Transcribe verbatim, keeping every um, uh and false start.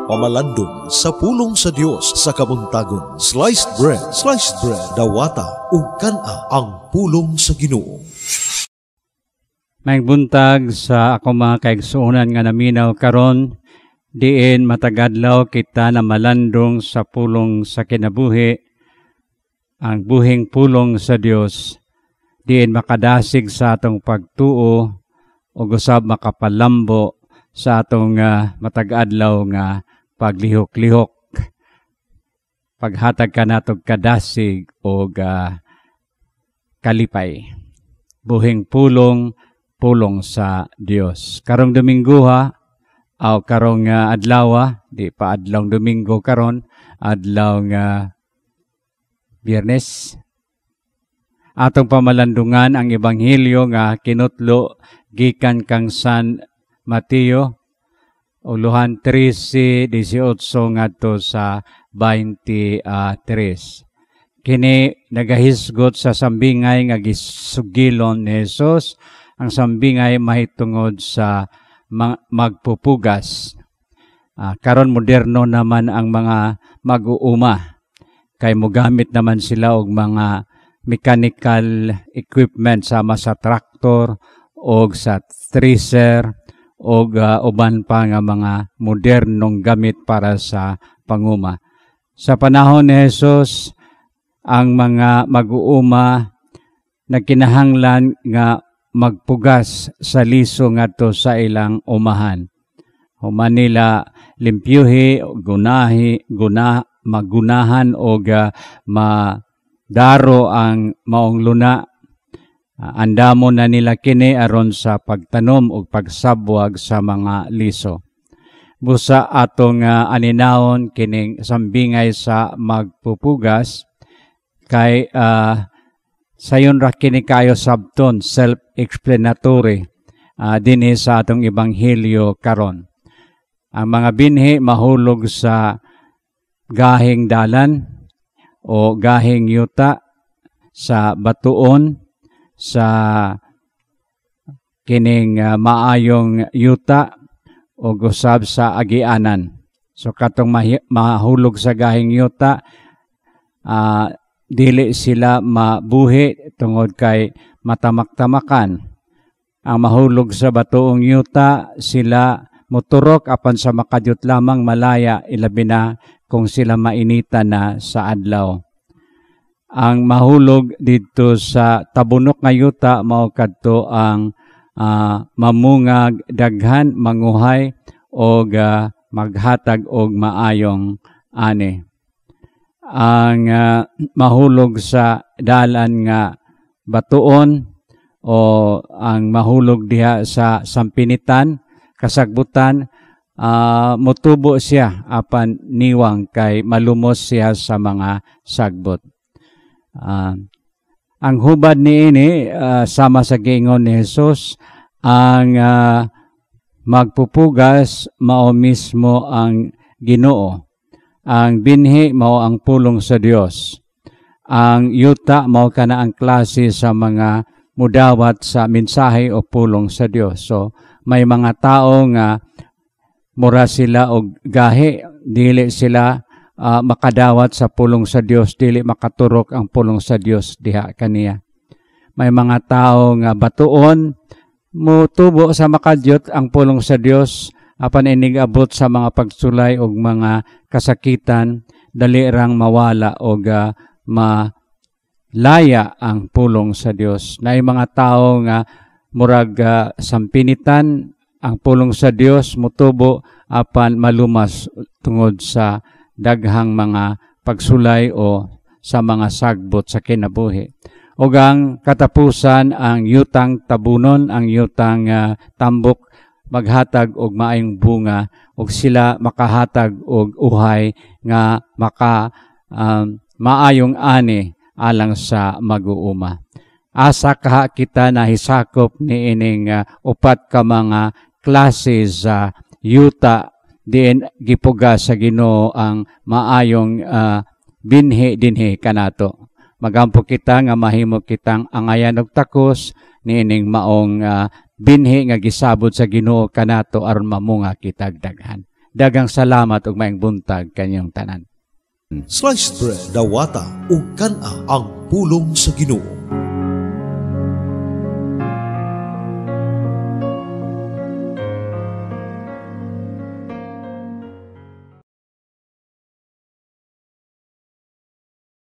pamalandong sa pulong sa Dios sa kabuntagon. Sliced bread, sliced bread, dawata ug kana ang pulong sa Ginoo. May buntag sa ako mga kaigsuonan nga naminaw karon, diin matagadlaw kita na malandong sa pulong sa kinabuhi, ang buhing pulong sa Dios, diin makadasig sa atong pagtuo o gusab makapalambo sa atong uh, matagadlaw nga paglihok-lihok, paghatag ka natog kadasig o uh, kalipay. Buhing pulong, pulong sa Dios. Karong Domingo ha, o karong uh, adlaw, di pa adlaw Domingo karon, adlaw nga Biyernes. Atong pamalandungan ang Ebanghelyo nga kinutlo gikan kang San Mateo, uluhan trese, dieciocho ngadto sa twenty-tres. Kini nagahisgot sa sambingay nga gisugilon ni Jesus. Ang sambingay mahitungod sa magpupugas. Uh, karon moderno naman ang mga mag-uuma. Kay mogamit naman sila og mga mechanical equipment sama sa traktor o sa thresher o uh, uban pa nga mga modernong gamit para sa panguma. Sa panahon ni Jesus, ang mga mag-uuma nagkinahanglan nga magpugas sa liso ngadto sa ilang umahan. Human nila limpyuhi, gunahi, guna, magunahan o uh, madaro ang maong luna. Uh, andamon na nila kini aron sa pagtanom o pagsabwag sa mga liso. Busa atong uh, aninahon kining sambingay sa magpupugas kay uh, sayon ra kini kayo sabton, self-explanatory uh, dinhi sa atong Ebanghelyo karon. Ang mga binhi mahulog sa gahing dalan o gahing yuta, sa batuon, sa kining uh, maayong yuta o gusab sa agianan. So katong mahulog sa gahing yuta, uh, dili sila mabuhi tungod kay matamak-tamakan. Ang mahulog sa batuong yuta, sila moturok apan sa makadyot lamang malaya, ilabi na kung sila mainita na sa adlaw. Ang mahulog dito sa tabunok nga yuta mao kadto ang uh, mamungag, daghan, manguhay o uh, maghatag og maayong ani. Ang uh, mahulog sa dalan nga batuon o ang mahulog diha sa sampinitan, kasagbutan, uh, motubo siya apan niwang kay malumos siya sa mga sagbot. Uh, ang hubad niini uh, sama sa giingon ni Jesus, ang uh, magpupugas mao mismo ang Ginoo. Ang binhi mao ang pulong sa Dios. Ang yuta mao kana ang klase sa mga mudawat sa mensahe o pulong sa Dios. So may mga tao nga mura sila og gahi, dili sila uh, makadawat sa pulong sa Dios, dili makaturok ang pulong sa Dios diha kaniya. May mga tao nga batuon, mutubo sa makadyot ang pulong sa Dios, apan inigabot sa mga pagsulay og mga kasakitan, dali rang mawala og uh, malaya ang pulong sa Dios. Nay mga tao nga murag uh, sampinitan, ang pulong sa Dios mutubo apan malumas tungod sa daghang mga pagsulay o sa mga sagbot sa kinabuhi. O ang katapusan, ang yutang tabunon, ang yutang uh, tambok, maghatag og maayong bunga og sila makahatag og uhay nga maka um, maayong ani alang sa mag-uuma. Asa kaha kita na hisakop ni ining uh, upat ka mga klase sa yuta diin gipuga sa Ginoo ang maayong uh, binhi dinhi kanato. Magampo kita nga mahimo kitang angayan og takos ni ining maong uh, binhi nga gisabot sa Ginoo kanato aron mamunga kitag daghan. Dagang salamat ug maayong buntag kanyong tanan. Sliced Bread Dawata ug kan-a ang pulong sa Ginoo.